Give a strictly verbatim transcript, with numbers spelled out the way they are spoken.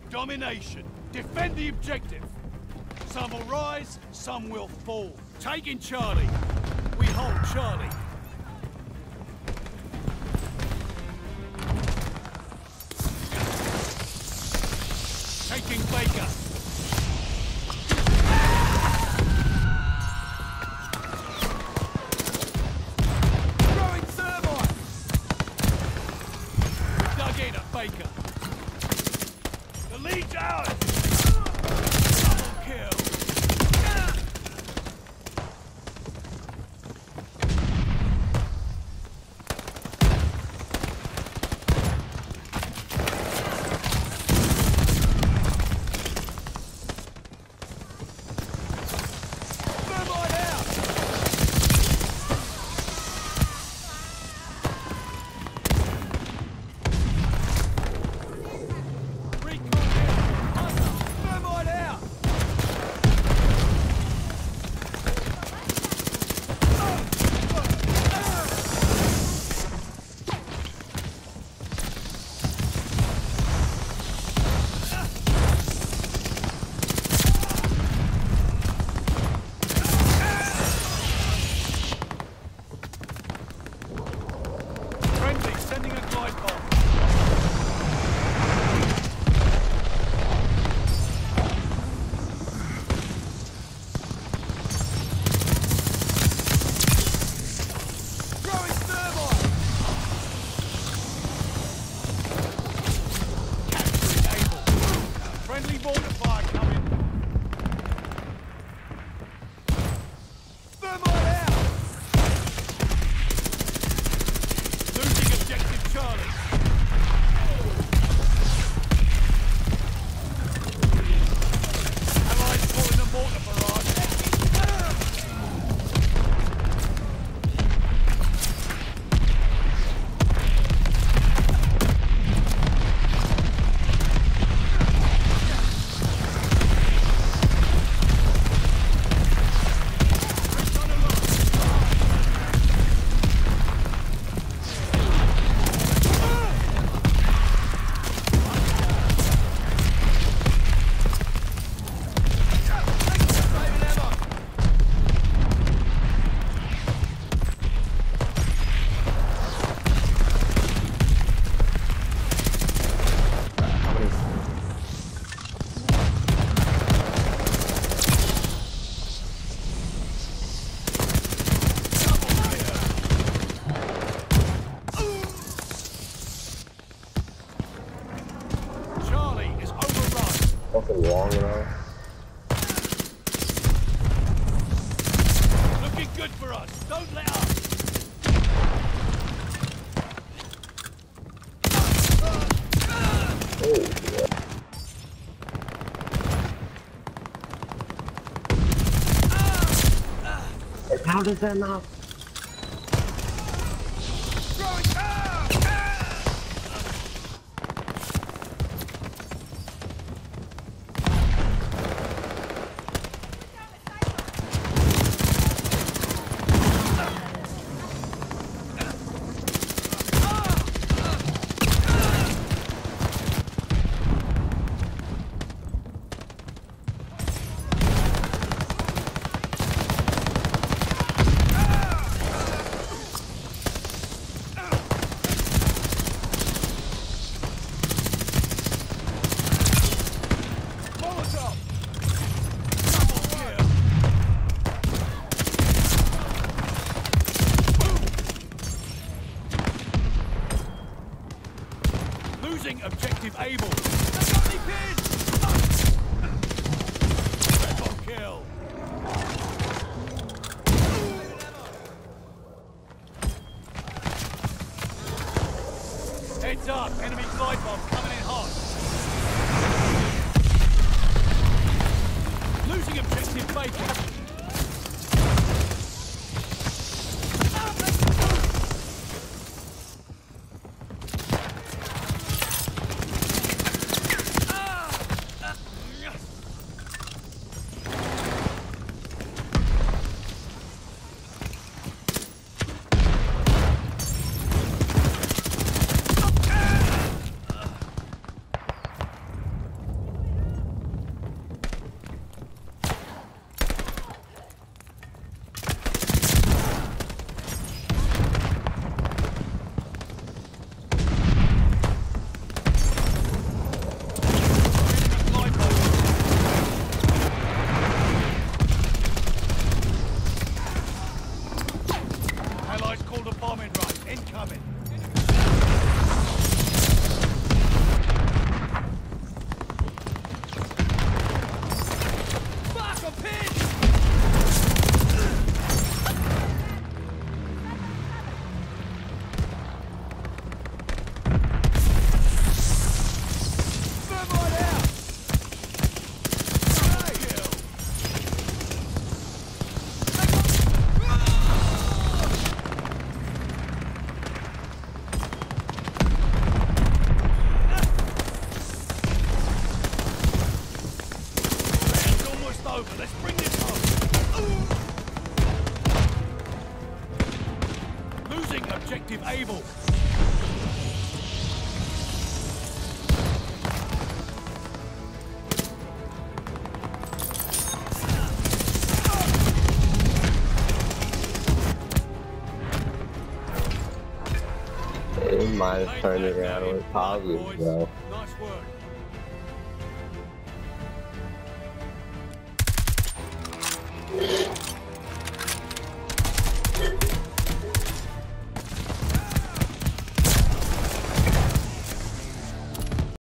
Domination. Defend the objective. Some will rise, some will fall. Taking Charlie. We hold Charlie. Taking Baker. Throwing thermite. Dug in at Baker. The lead's ours. Double kill. Fucking long enough. Looking good for us. Don't let up. Oh, yeah. How does that not? Losing objective able. They got me pinned! Triple kill. Heads up, enemy glide bomb coming in hot. Losing objective Baker. Objective able. It might have turned it around with pauses, though. Nice work.